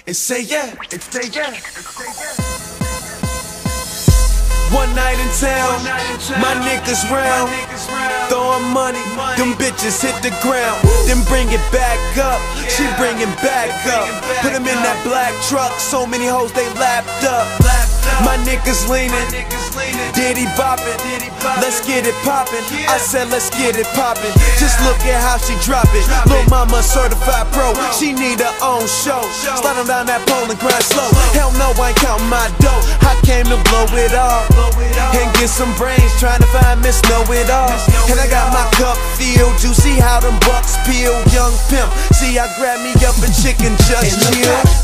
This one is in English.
and say yeah, and say yeah. One night in town, my niggas round, throwing money, them bitches hit the ground, then bring it back up, she bring it back up, put them in that black truck, so many hoes they lapped up. My niggas leaning, Diddy bopping, let's get it poppin'. I said let's get it poppin'. Just look at how she drop it. Lil' mama certified pro, she need her own show. Sliding down that pole and grind slow. Hell no, I ain't counting my dough. I came to blow it all and get some brains, trying to find Miss Know-It-All. And I got my cup filled, you see how them bucks peel. Young pimp, see I grab me up a chicken just chill.